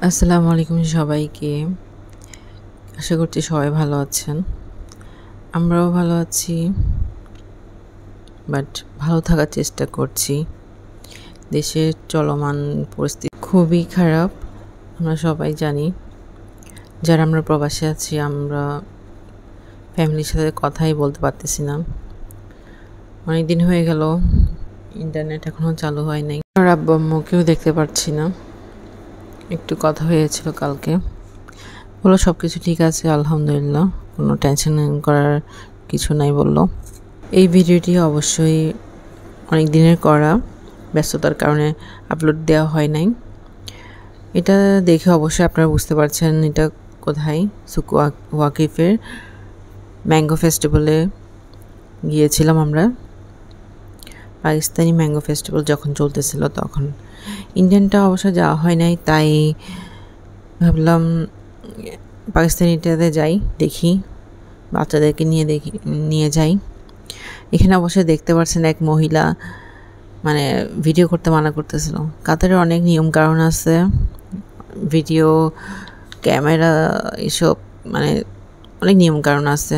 আসসালামু আলাইকুম সবাইকে। আশা করছি সবাই ভালো আছেন। আমরাও ভালো আছি, বাট ভালো থাকার চেষ্টা করছি। দেশের চলমান পরিস্থিতি খুবই খারাপ, আমরা সবাই জানি। যারা আমরা প্রবাসে আছি, আমরা ফ্যামিলির সাথে কথাই বলতে পারতেছি না। অনেক দিন হয়ে গেল, ইন্টারনেট এখনও চালু হয় নাই। আর আব্বু আম্মুকেও দেখতে পাচ্ছি না। একটু কথা হয়েছিল কালকে, বললো সব কিছু ঠিক আছে, আলহামদুলিল্লাহ, কোনো টেনশন করার কিছু নাই বললো। এই ভিডিওটি অবশ্যই অনেক দিনের করা, ব্যস্ততার কারণে আপলোড দেওয়া হয় নাই। এটা দেখে অবশ্যই আপনারা বুঝতে পারছেন এটা কোথায়। সুক ওয়াকিফের ম্যাঙ্গো ফেস্টিভ্যালে গিয়েছিলাম আমরা। পাকিস্তানি ম্যাঙ্গো ফেস্টিভ্যাল যখন চলতেছিল তখন। ইন্ডিয়ানটা অবশ্য যাওয়া হয় নাই, তাই ভাবলাম পাকিস্তানিটাতে যাই, দেখি, বাচ্চাদেরকে নিয়ে যাই। এখানে অবশ্যই দেখতে পাচ্ছেন এক মহিলা মানে ভিডিও করতে মানা করতেছিল। কাতারে অনেক নিয়ম কারণ আছে, ভিডিও, ক্যামেরা, এসব মানে অনেক নিয়ম কারণ আছে।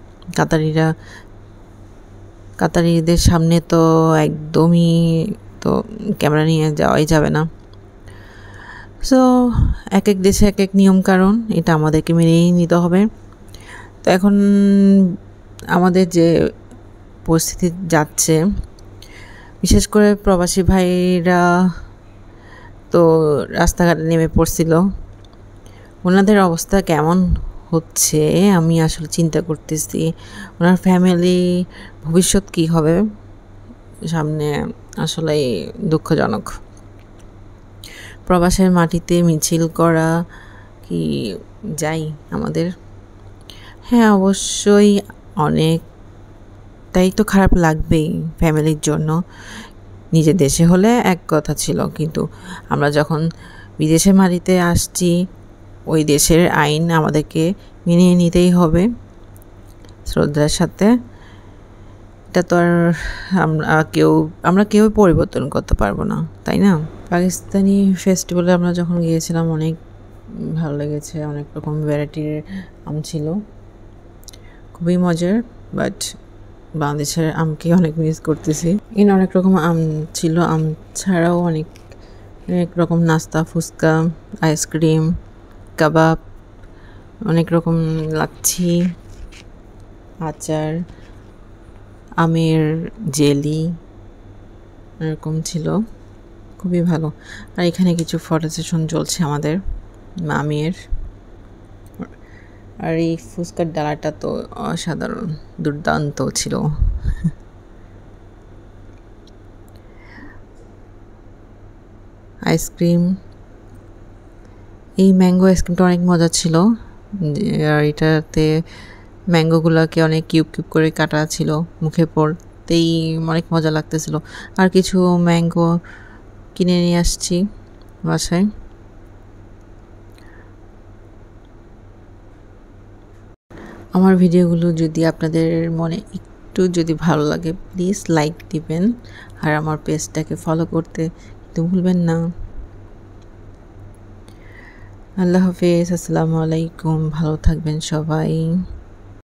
কাতারিদের সামনে তো একদমই তো ক্যামেরা নিয়ে যাওয়াই যাবে না। সো এক এক দেশে এক এক নিয়ম কারণ, এটা আমাদেরকে মেনেই নিতে হবে। তো এখন আমাদের যে পরিস্থিতি যাচ্ছে, বিশেষ করে প্রবাসী ভাইরা তো রাস্তাঘাটে নেমে পড়ছিল। ওনাদের অবস্থা কেমন হচ্ছে আমি আসলে চিন্তা করতেছি। ওনার ফ্যামিলি ভবিষ্যৎ কী হবে সামনে, আসলেই দুঃখজনক। প্রবাসের মাটিতে মিছিল করা কি যাই আমাদের? হ্যাঁ, অবশ্যই অনেকটাই তো খারাপ লাগবেই ফ্যামিলির জন্য। নিজের দেশে হলে এক কথা ছিল, কিন্তু আমরা যখন বিদেশের মাটিতে আসছি, ওই দেশের আইন আমাদেরকে মেনে নিতেই হবে শ্রদ্ধার সাথে। এটা তো আর আমরা কেউ পরিবর্তন করতে পারবো না, তাই না? পাকিস্তানি ফেস্টিভ্যালে আমরা যখন গিয়েছিলাম অনেক ভালো লেগেছে। অনেক রকম ভ্যারাইটির আম ছিল, খুবই মজার। বাট বাংলাদেশের আমকে অনেক মিস করতেছি। এখানে অনেক রকম আম ছিল, আম ছাড়াও অনেক রকম নাস্তা, ফুচকা, আইসক্রিম, কাবাব, অনেক রকম লাচ্ছি, আচার, আমের জেলি এরকম ছিল, খুবই ভালো। আর এখানে কিছু ফটো সেশন চলছে আমাদের মামির। আর এই ফুচকার ডালাটা তো অসাধারণ, দুর্দান্ত ছিল। আইসক্রিম, এই ম্যাঙ্গো আইসক্রিমটা অনেক মজা ছিল। আর এটাতে ম্যাঙ্গোগুলোকে অনেক কিউব কিউব করে কাটা ছিল, মুখে পড়তেই অনেক মজা লাগতেছিল। আর কিছু ম্যাঙ্গো কিনে নিয়ে আসছি বাসায়। আমার ভিডিওগুলো যদি আপনাদের মনে একটু যদি ভালো লাগে, প্লিজ লাইক দিবেন, আর আমার পেজটাকে ফলো করতে কিন্তু ভুলবেন না। আল্লাহ হাফেজ, আসসালামু আলাইকুম, ভালো থাকবেন সবাই।